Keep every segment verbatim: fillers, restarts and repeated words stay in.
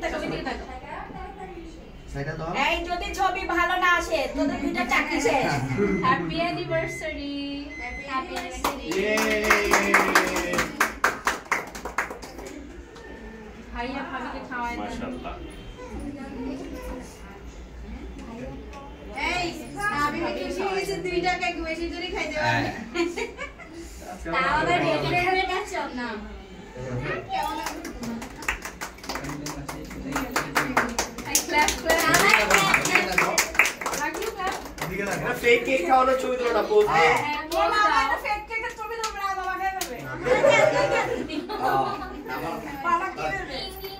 এই যদি ছবি ভালো না আসে তোদের দুইটা চাকরি শেষ। Happy anniversary. Happy anniversary. ভাইয়া ভাবিকে খাওয়াই দেন। মাশাআল্লাহ। এই আমি খুশি হইছি দুইটা কেক বেশি করে খাইতে পারবে। তাও আবার রেডি আছে না। এই ক্লাস ক্লাস এটা ফেক কেক খাওয়ানোর ছবি তোলা না পোজ দিয়ে। ও বাবা এটা ফেক কেকের ছবি তোলা না বাবা খাই ফেলবে। বাবা কি করবে?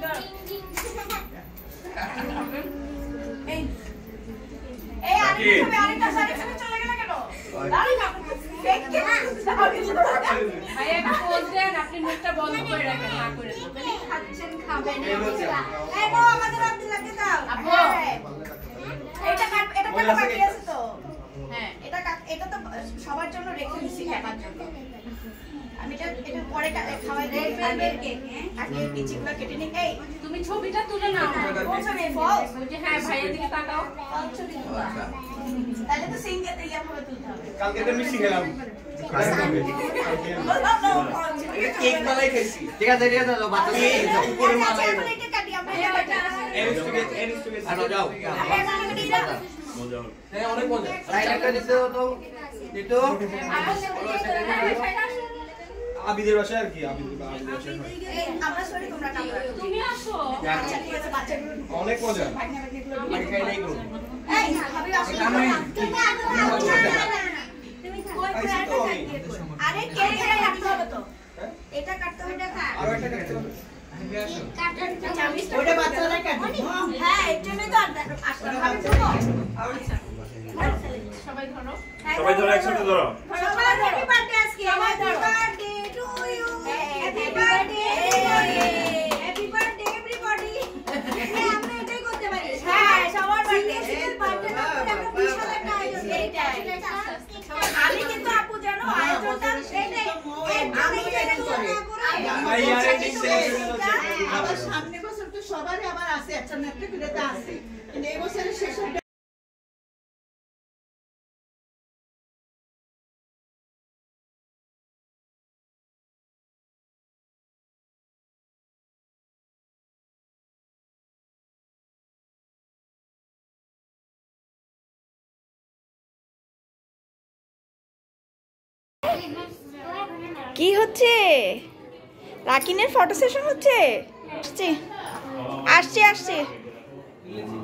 এই এই আরেকটা আরেকটা সারি সারি চলে গেল কেন? দাঁড়াও না ফেক কেক ভাইয়া একটা পোজ দেন, আপনি মুখটা বন্ধ করে রাখেন, না করে দেন। খাচ্ছেন খাবেন। এই নো আমাদের আব্দুল্লাহকে দাও। আপু এটা কাট এটা কাটা বাকি আছে তো। হ্যাঁ এটা এটা তো সবার জন্য রেখে দিছি কাটার জন্য। আমি এটা এটা পরে খাওয়াই দেই আগে কেক আগে নিচেগুলো কেটে নিই। এই তুমি ছবিটা তুলে নাও। কোন ছবি ফলস? বলছি হ্যাঁ ভাইয়ের দিকে তাকাও। ফলস ছবি তুলবা। তাহলে তো সিঙ্গেতে ইয়া ভাবে তুলতে হবে। কালকে তো মিশি গেলাম। কেক মালাই খাইছি। ঠিক আছে ঠিক আছে বাচ্চা উপরে মালাই। এটা কাটি আমরা এটা এনিস টু গেট এনিস টু গেট আনো যাও। মজা হবে। হ্যাঁ অনেক মজা। রাইট একটা দিতে তো দিতো। আবিদের বাসায় আর কি আবিদের বাসায়। এই আমরা সরি তোমরা কাম করো। তুমি আসো। আচ্ছা ঠিক আছে বাচ্চাগুলো অনেক মজা। আমি খাই নাই গো। এই ভাবি আসো। তুমি আগে তুমি কই করে একটা কাটিয়ে কই। আরে কে কে কাটতে হবে তো? এটা কাটতে হবে এটা কাট। আর একটা কাটতে হবে। ওটা বাচ্চারা কাটবে। হ্যাঁ এর জন্যই তো আসলে ভাবি দেবো। সবাই ধরো। সবাই ধরো একসাথে ধরো। সবাই হ্যাপি বার্থডে আজকে। Happy birthday to you. Happy birthday. Happy birthday everybody. হ্যাঁ আমরা এটাই করতে পারি। হ্যাঁ সবার বার্থডে। বার্থডে না করে আমরা বিশাল একটা আয়োজন এইটাই। আমি কিন্তু আপু জানো আয়োজনটা এইটাই আমি এটা করে। ভাই আর এই সেলিব্রেশন হচ্ছে। আবার সামনে বছর তো সবারই আবার আছে একটা না একটা করে তো আছে। কিন্তু এই বছরের শেষ কি হচ্ছে? রাকিনের ফটো সেশন হচ্ছে? আসছে আসছে আসছে।